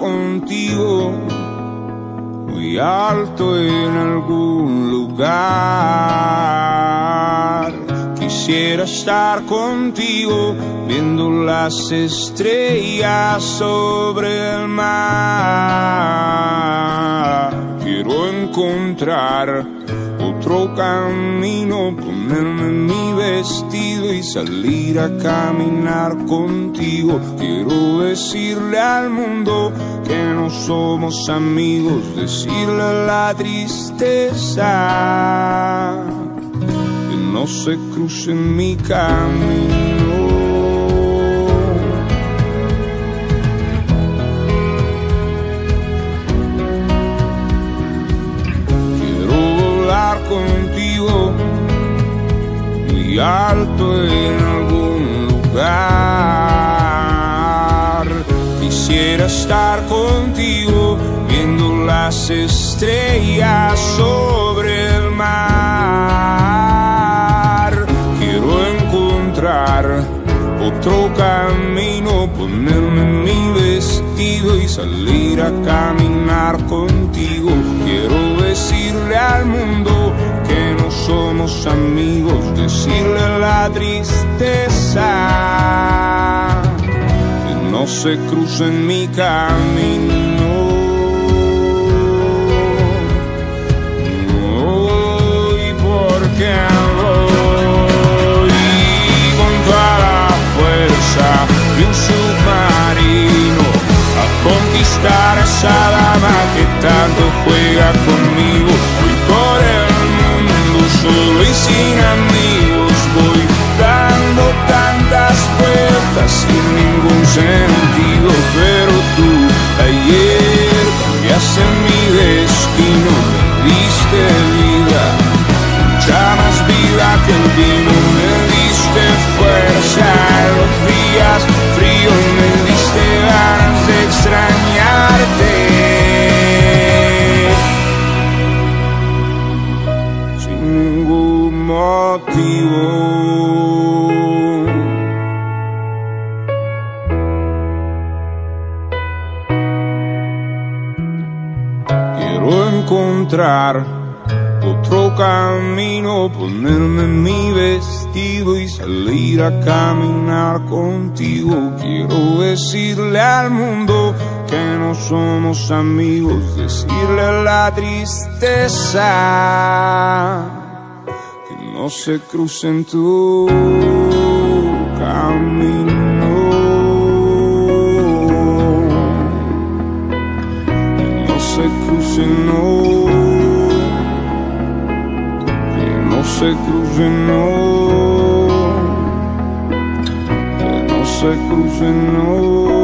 contigo, muy alto en algún lugar. Quisiera estar contigo, viendo las estrellas sobre el mar. Quiero encontrar otro camino, ponerme mi vestido y salir a caminar contigo. Quiero decirle al mundo que no somos amigos, decirle a la tristeza que no se cruce en mi camino. Contigo, muy alto en algún lugar. Quisiera estar contigo, viendo las estrellas sobre el mar. Quiero encontrar otro camino, ponerme mi vestido y salir a caminar contigo. Quiero decirle al mundo que no somos amigos, decirle a la tristeza que no se cruce en mi camino. Hoy porque voy con toda la fuerza de un submarino a conquistar a esa dama que tanto juega conmigo. Voy por el mundo solo y sin amigos, voy dando tantas vueltas sin ningún sentido. Pero tú ayer cambiaste mi destino, me diste vida, mucha más vida que el vino. Me diste fuerza en los días fríos, me diste ganas de extrañarte. Sin ningún motivo. Quiero encontrar otro camino, ponerme mi vestido y salir a caminar contigo. Quiero decirle al mundo que no somos amigos, decirle a la tristeza que no se cruce en tu camino. Que no se cruce, no. Se cruce, no, que no se cruce, no.